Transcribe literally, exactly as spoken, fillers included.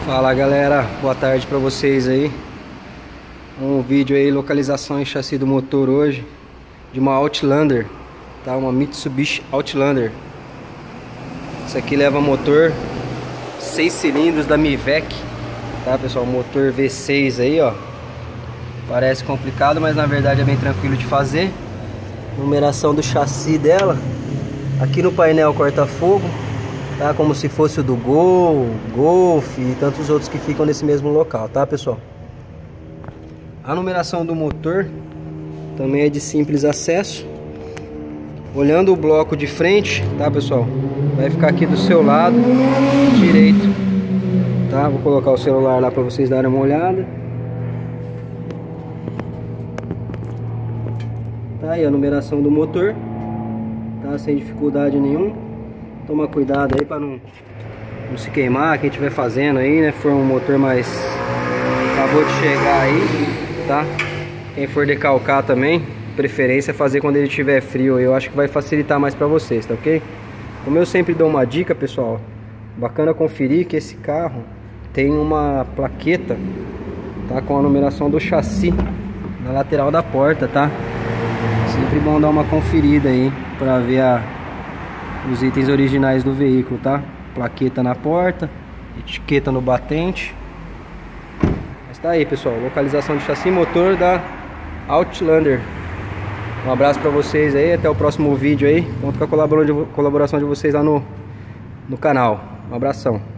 Fala galera, boa tarde pra vocês aí. Um vídeo aí, localização e chassi do motor hoje de uma Outlander, tá? Uma Mitsubishi Outlander. Isso aqui leva motor seis cilindros da Mivec, tá pessoal? Motor V seis aí, ó. Parece complicado, mas na verdade é bem tranquilo de fazer. Numeração do chassi dela aqui no painel corta-fogo, tá? Como se fosse o do Gol, Golf e tantos outros que ficam nesse mesmo local, tá pessoal? A numeração do motor também é de simples acesso. Olhando o bloco de frente, tá pessoal? Vai ficar aqui do seu lado direito, tá? Vou colocar o celular lá para vocês darem uma olhada. Tá aí a numeração do motor, tá? Sem dificuldade nenhuma. Toma cuidado aí para não, não se queimar, quem estiver fazendo aí, né? For um motor mais acabou de chegar aí, tá? Quem for decalcar também, preferência é fazer quando ele estiver frio. Eu acho que vai facilitar mais para vocês, tá ok? Como eu sempre dou uma dica, pessoal, bacana conferir que esse carro tem uma plaqueta, tá? Com a numeração do chassi na lateral da porta, tá? Sempre bom dar uma conferida aí para ver a os itens originais do veículo, tá? Plaqueta na porta, etiqueta no batente. Mas tá aí, pessoal, localização de chassi e motor da Outlander. Um abraço pra vocês aí, até o próximo vídeo aí. Conto com a colaboração de vocês lá no, no canal. Um abração.